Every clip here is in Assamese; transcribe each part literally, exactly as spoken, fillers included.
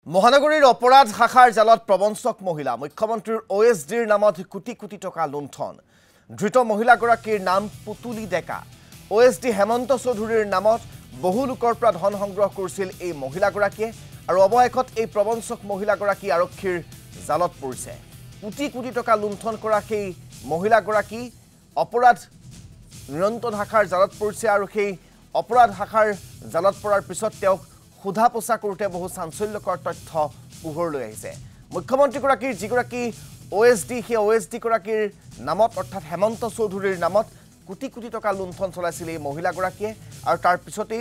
মহানগৰীৰ অপৰাধ শাখাৰ জালত প্ৰবঞ্চক মহিলা মুখ্যমন্ত্ৰীৰ অ এছ ডিৰ নামত কোটি কোটি টকা লুণ্ঠন ধৃত মহিলাগৰাকীৰ নাম Putuli Deka O S D Hemanta চৌধুৰীৰ নামত বহু লোকৰ পৰা ধন সংগ্ৰহ কৰিছিল এই মহিলাগৰাকীয়ে আৰু অৱশেষত এই প্ৰবঞ্চক মহিলাগৰাকী আৰক্ষীৰ জালত পৰিছে কোটি কোটি টকা লুণ্ঠন কৰা সেই মহিলাগৰাকী অপৰাধ নিৰন্তৰ শাখাৰ জালত পৰিছে আৰু সেই অপৰাধ শাখাৰ জালত পৰাৰ পিছত তেওঁক খুধা পোছা কৰোতে বহু চাঞ্চল্যকৰ তথ্য পোহৰলৈ আহিছে মুখ্যমন্ত্ৰীগৰাকীৰ যিগৰাকী অ এছ ডি সেই অ এছ ডি গৰাকীৰ নামত অৰ্থাৎ হেমন্ত চৌধুৰীৰ নামত কোটি কোটি টকা লুণ্ঠন চলাইছিল এই মহিলাগৰাকীয়ে আৰু তাৰ পিছতেই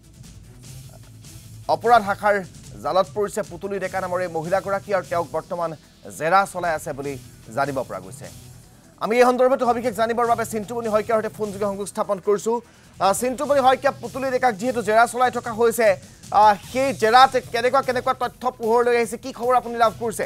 অপৰাধ শাখাৰ জালত পৰিছে পুতুলি ডেকা নামৰ এই মহিলাগৰাকী আৰু তেওঁক বৰ্তমান জেৰা চলাই আছে বুলি জানিব পৰা গৈছে আমি এই সন্দৰ্ভত সবিশেষ জানিবৰ বাবে চিন্তুমণি শইকীয়াৰ সৈতে ফোনযোগে সংযোগ স্থাপন কৰিছো চিন্তুমণি শইকীয়া পুতুলি ডেকাক যিহেতু জেৰা চলাই থকা হৈছে সেই জেৰাত কেনেকুৱা কেনেকুৱা তথ্য পোহৰলৈ আহিছে কি খবৰ আপুনি লাভ কৰিছে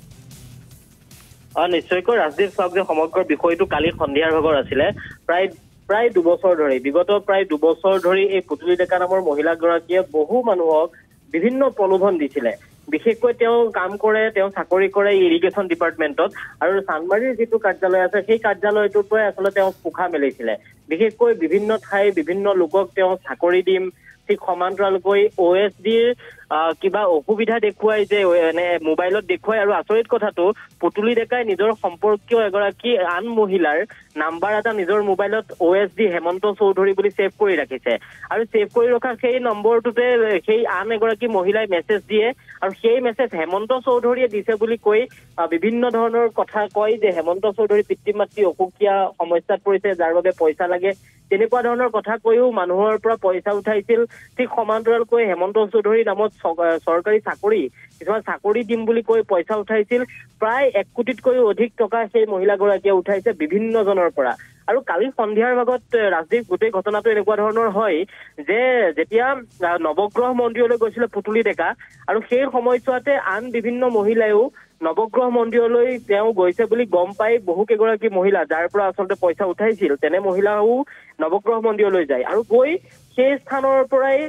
নিশ্চয়কৈ ৰাজদীপ চাওক যে সমগ্ৰ বিষয়টো কালি সন্ধিয়াৰ ভাগৰ আছিলে প্ৰায় প্ৰায় দুবছৰ ধৰি বিগত প্ৰায় দুবছৰ ধৰি এই পুতুলি ডেকা নামৰ মহিলাগৰাকীয়ে বহু মানুহক বিভিন্ন প্ৰলোভন দিছিলে বিশেষকৈ তেওঁ কাম কৰে তেওঁ চাকৰি কৰে ইৰিগেশ্যন ডিপাৰ্টমেণ্টত আৰু চানমাৰীৰ যিটো কাৰ্যালয় আছে সেই কাৰ্যালয়টোৰ পৰাই আচলতে তেওঁ পোখা মেলিছিলে বিশেষকৈ বিভিন্ন ঠাই বিভিন্ন লোকক তেওঁ চাকৰি দিম ঠিক সমান্তৰালকৈ অ এছ ডিৰ কিবা অসুবিধা দেখুৱাই যে এনে মোবাইলত দেখুৱাই আৰু আচৰিত কথাটো পুতুলি ডেকাই নিজৰ সম্পৰ্কীয় এগৰাকী আন মহিলাৰ নাম্বাৰ এটা নিজৰ মোবাইলত O S D Hemanta Chowdhury বুলি ছেভ কৰি ৰাখিছে আৰু ছেভ কৰি ৰখা সেই নম্বৰটোতে সেই আন এগৰাকী মহিলাই মেছেজ দিয়ে আৰু সেই মেছেজ হেমন্ত চৌধুৰীয়ে দিছে বুলি কৈ বিভিন্ন ধৰণৰ কথা কয় যে হেমন্ত চৌধুৰী পিতৃ মাতৃ অসুখীয়া সমস্যাত পৰিছে যাৰ বাবে পইচা লাগে তেনেকুৱা ধৰণৰ কথা কৈও মানুহৰ পৰা পইচা উঠাইছিল ঠিক সমান্তৰালকৈ হেমন্ত চৌধুৰীৰ নামত চৰকাৰী চাকৰি কিছুমান চাকৰি দিম বুলি কৈ পইচা উঠাইছিল প্ৰায় এক কোটিতকৈও অধিক টকা সেই মহিলাগৰাকীয়ে উঠাইছে বিভিন্ন জনৰ পৰা আৰু কালি সন্ধিয়াৰ ভাগত ৰাজদীপ গোটেই ঘটনাটো এনেকুৱা ধৰণৰ হয় যে যেতিয়া নৱগ্ৰহ মন্দিৰলৈ গৈছিলে পুতুলি ডেকা আৰু সেই সময়ছোৱাতে আন বিভিন্ন মহিলাইও নৱগ্ৰহ মন্দিৰলৈ তেওঁ গৈছে বুলি গম পাই বহু কেইগৰাকী মহিলা যাৰ পৰা আচলতে পইচা উঠাইছিল তেনে মহিলাও নৱগ্ৰহ মন্দিৰলৈ যায় আৰু গৈ সেই স্থানৰ পৰাই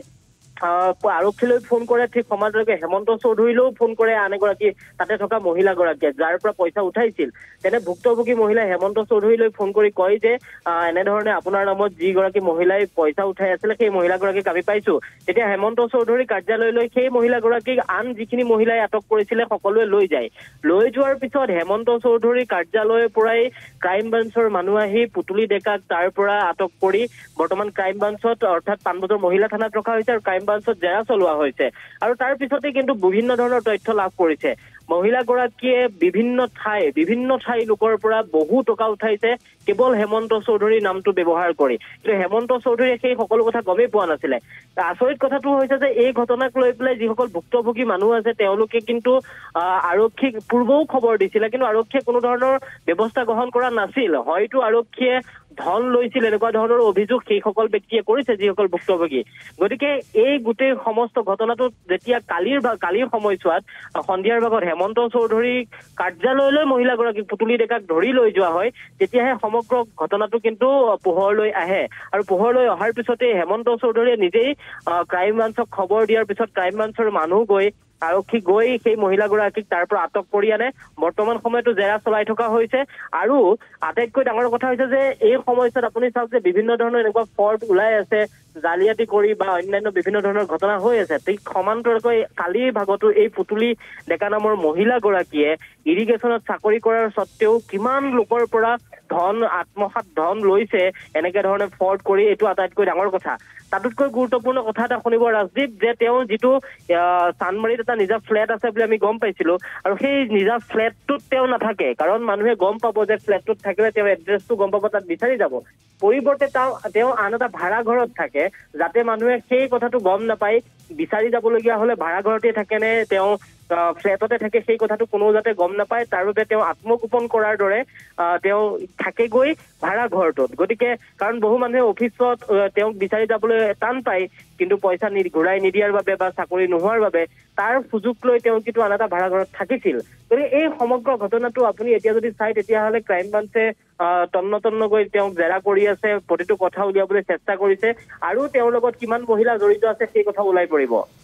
আৰক্ষীলৈ ফোন কৰে ঠিক সমাজলৈকে হেমন্ত চৌধুৰীলৈও ফোন কৰে আন এগৰাকী তাতে থকা মহিলাগৰাকীয়ে যাৰ পৰা পইচা উঠাইছিল তেনে ভুক্তভোগী মহিলাই হেমন্ত চৌধুৰীলৈ ফোন কৰি কয় যে এনেধৰণে আপোনাৰ নামত যিগৰাকী মহিলাই পইচা উঠাই আছিলে সেই মহিলাগৰাকীক আমি পাইছো তেতিয়া হেমন্ত চৌধুৰী কাৰ্যালয়লৈ সেই মহিলাগৰাকীক আন যিখিনি মহিলাই আটক কৰিছিলে সকলোৱে লৈ যায় লৈ যোৱাৰ পিছত হেমন্ত চৌধুৰী কাৰ্যালয়ৰ পৰাই ক্ৰাইম ব্ৰাঞ্চৰ মানুহ আহি পুতুলি ডেকাক তাৰ পৰা আটক কৰি বৰ্তমান ক্ৰাইম ব্ৰাঞ্চত অৰ্থাৎ পাণবজাৰ মহিলা থানাত ৰখা হৈছে আৰু ক্ৰাইম ব্ৰাঞ্চত জেৰা চলোৱা হৈছে আৰু তাৰ পিছতে কিন্তু বিভিন্ন ধৰণৰ তথ্য লাভ কৰিছে মহিলাগৰাকীয়ে বিভিন্ন ঠাই বিভিন্ন ঠাই লোকৰ পৰা বহু টকা উঠাইছে কেৱল হেমন্ত চৌধুৰীৰ নামটো ব্যৱহাৰ কৰি কিন্তু হেমন্ত চৌধুৰীয়ে সেই সকলো কথা গমেই পোৱা নাছিলে আচৰিত কথাটো হৈছে যে এই ঘটনাক লৈ পেলাই যিসকল ভুক্তভোগী মানুহ আছে তেওঁলোকে কিন্তু আৰক্ষীক পূৰ্বও খবৰ দিছিলে কিন্তু আৰক্ষীয়ে কোনো ধৰণৰ ব্যৱস্থা গ্ৰহণ কৰা নাছিল হয়তো আৰক্ষীয়ে ধন লৈছিল এনেকুৱা ধৰণৰ অভিযোগ সেইসকল ব্যক্তিয়ে কৰিছে যিসকল ভুক্তভোগী গতিকে এই গোটেই সমস্ত ঘটনাটো যেতিয়া কালিৰ বা কালিৰ সময়ছোৱাত সন্ধিয়াৰ ভাগত হেমন্ত চৌধুৰী কাৰ্যালয়লৈ মহিলাগৰাকীক পুতুলি ডেকাক ধৰি লৈ যোৱা হয় তেতিয়াহে সমগ্ৰ ঘটনাটো কিন্তু পোহৰলৈ আহে আৰু পোহৰলৈ অহাৰ পিছতে হেমন্ত চৌধুৰীয়ে নিজেই ক্ৰাইম ব্ৰাঞ্চক খবৰ দিয়াৰ পিছত ক্ৰাইম ব্ৰাঞ্চৰ মানুহ গৈ আৰক্ষী গৈ সেই মহিলাগৰাকীক তাৰ পৰা আটক কৰি আনে বৰ্তমান সময়তো জেৰা চলাই থকা হৈছে আৰু আটাইতকৈ ডাঙৰ কথা হৈছে যে এই সময়ছোৱাত আপুনি চাওক যে বিভিন্ন ধৰণৰ এনেকুৱা ফৰ্ড ওলাই আছে জালিয়াতি কৰি বা অন্যান্য বিভিন্ন ধৰণৰ ঘটনা হৈ আছে ঠিক সমান্তৰালকৈ কালিৰ ভাগতো এই পুতুলি ডেকা নামৰ মহিলাগৰাকীয়ে ইৰিগেশ্যনত চাকৰি কৰাৰ স্বত্তেও কিমান লোকৰ পৰা ধন আত্মসাত ধন লৈছে এনেকে ধৰণে ফৰ্ড কৰি এইটো আটাইতকৈ ডাঙৰ কথা তাতোতকৈ গুৰুত্বপূৰ্ণ কথা এটা শুনিব ৰাজদীপ যে তেওঁ যিটো চানমাৰীত এটা নিজা ফ্লেট আছে বুলি আমি গম পাইছিলো আৰু সেই নিজা ফ্লেটটোত তেওঁ নাথাকে কাৰণ মানুহে গম পাব যে ফ্লেটটোত থাকিলে তেওঁ এড্ৰেছটো গম পাব তাত বিচাৰি যাব পৰিৱৰ্তে তেওঁ আন এটা ভাড়া ঘৰত থাকে যাতে মানুহে সেই কথাটো গম নাপায় বিচাৰি যাবলগীয়া হলে ভাড়া ঘৰতে থাকে নে তেওঁ ফ্লেটতে থাকে সেই কথাটো কোনো যাতে গম নাপায় তাৰ বাবে তেওঁ আত্মগোপন কৰাৰ দৰে তেওঁ থাকে গৈ ভাড়া ঘৰটোত গতিকে কাৰণ বহু মানুহে অফিচত তেওঁক বিচাৰি যাবলৈ টান পায় কিন্তু পইচা ঘূৰাই নিদিয়াৰ বাবে বা চাকৰি নোহোৱাৰ বাবে তাৰ সুযোগ লৈ তেওঁ কিন্তু আন এটা ভাড়া ঘৰত থাকিছিল গতিকে এই সমগ্ৰ ঘটনাটো আপুনি এতিয়া যদি চাই তেতিয়াহ'লে ক্ৰাইম ব্ৰাঞ্চে তন্ন তন্ন গৈ তেওঁক জেৰা কৰি আছে প্ৰতিটো কথা উলিয়াবলৈ চেষ্টা কৰিছে আৰু তেওঁৰ লগত কিমান মহিলা জড়িত আছে সেই কথা ওলাই পৰিব